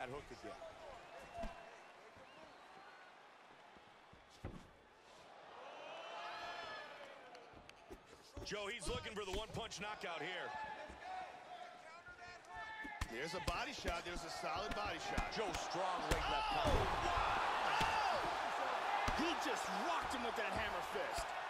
that hook again. Joe, he's looking for the one-punch knockout here. There's a body shot. There's a solid body shot. Joe, strong leg left counter. He just rocked him with that hammer fist.